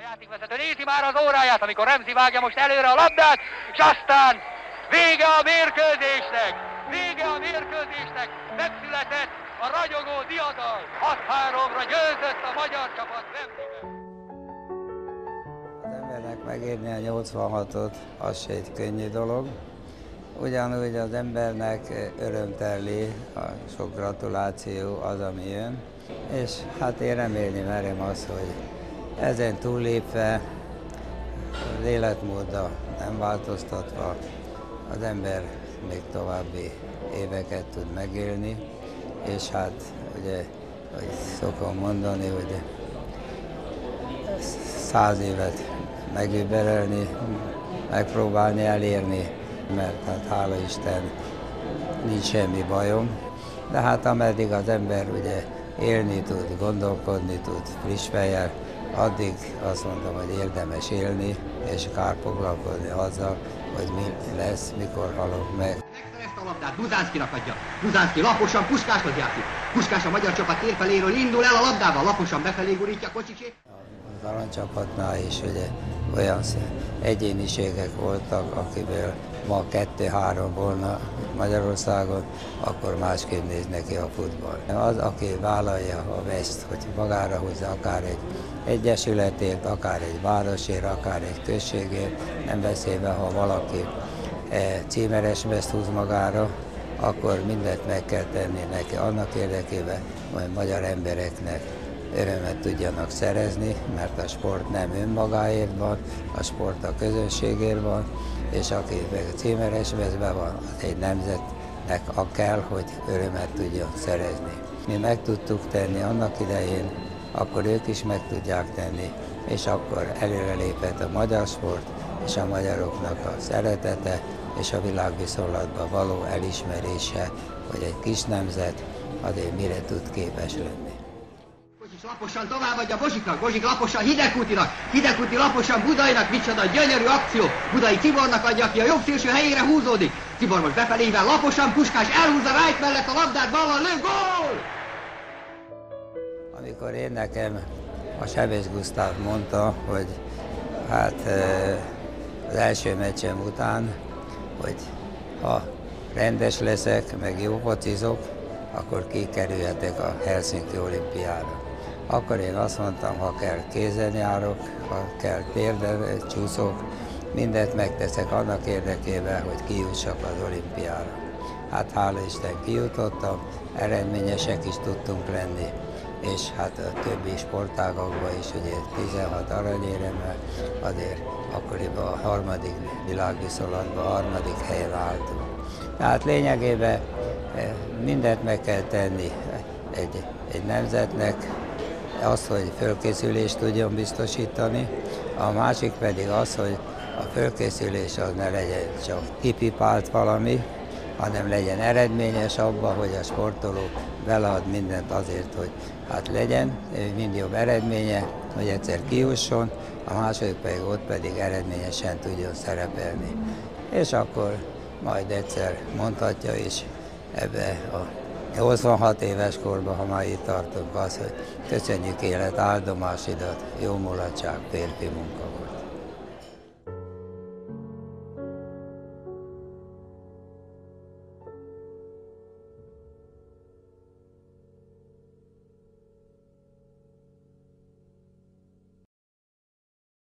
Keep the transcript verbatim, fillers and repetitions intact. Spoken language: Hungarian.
játékvezető nézi már az óráját, amikor Remzi vágja most előre a labdát, és aztán vége a mérkőzésnek! Vége a mérkőzésnek! Megszületett a ragyogó diadal! hat háromra győzött a magyar csapat Wembleyben! Az embernek megérni a nyolcvanhatot, az se egy könnyű dolog. Ugyanúgy az embernek örömteli a sok gratuláció az, ami jön. És hát én remélni merem azt, hogy ezen túllépve, az életmóddal nem változtatva, az ember még további éveket tud megélni, és hát ugye, hogy szokom mondani, hogy száz évet megüberelni, megpróbálni elérni, mert hát hála Isten nincs semmi bajom, de hát ameddig az ember ugye élni tud, gondolkodni tud friss fejjel, addig azt mondom, hogy érdemes élni, és kár foglalkozni azzal, hogy mi lesz, mikor halok meg. Megszerezte a labdát, Buzánszkinak adja. Buzánszki laposan Puskáshoz játszik. Puskás a magyar csapat térfeléről indul el a labdával, laposan befelé gurítja Kocsicsét. Az aranycsapatnál is ugye olyan egyéniségek voltak, akiből ma kettő-három volna Magyarországon, akkor másképp néz neki a futball. Az, aki vállalja a veszt, hogy magára húzza akár egy egyesületért, akár egy városért, akár egy községért, nem beszélve, ha valaki címeres veszt húz magára, akkor mindent meg kell tenni neki annak érdekében, hogy magyar embereknek örömet tudjanak szerezni, mert a sport nem önmagáért van, a sport a közönségért van, és aki meg a címeres veszben van, az egy nemzetnek a kell, hogy örömet tudjon szerezni. Mi meg tudtuk tenni annak idején, akkor ők is meg tudják tenni, és akkor előrelépett a magyar sport, és a magyaroknak a szeretete, és a világviszonylatban való elismerése, hogy egy kis nemzet azért mire tud képes lenni. Kocsics laposan továbbadja Bozsiknak, Bozsik laposan Hidegkútinak, Hidegkúti laposan Budainak, micsoda gyönyörű akció, Budai Tibornak adja, aki a jobb szélső helyére húzódik. Tibor most befelével laposan, Puskás elhúzza Rájt mellett a labdát, ballal lő, gól! Amikor én nekem a Sebés Gusztáv mondta, hogy hát az első meccsem után, hogy ha rendes leszek, meg jó focizok, akkor kikerülhetek a Helsinki olimpiára. Akkor én azt mondtam, ha kell kézen járok, ha kell térden csúszok, mindent megteszek annak érdekében, hogy kijussak az olimpiára. Hát hála Isten kijutottam, eredményesek is tudtunk lenni, és hát a többi sportágakban is, ugye tizenhat aranyéremmel, azért akkoriban a harmadik világviszonylatban a harmadik helyen álltunk. Tehát lényegében mindent meg kell tenni egy, egy nemzetnek, az, hogy fölkészülést tudjon biztosítani, a másik pedig az, hogy a fölkészülés az ne legyen csak kipipált valami, hanem legyen eredményes abban, hogy a sportoló belead mindent azért, hogy hát legyen mind jobb eredménye, hogy egyszer kijusson, a második pedig ott pedig eredményesen tudjon szerepelni. És akkor majd egyszer mondhatja is ebbe a nyolcvanhat éves korban, ha már itt tartunk, az, hogy köszönjük élet áldomásidat, jó mulatság, férfi munka.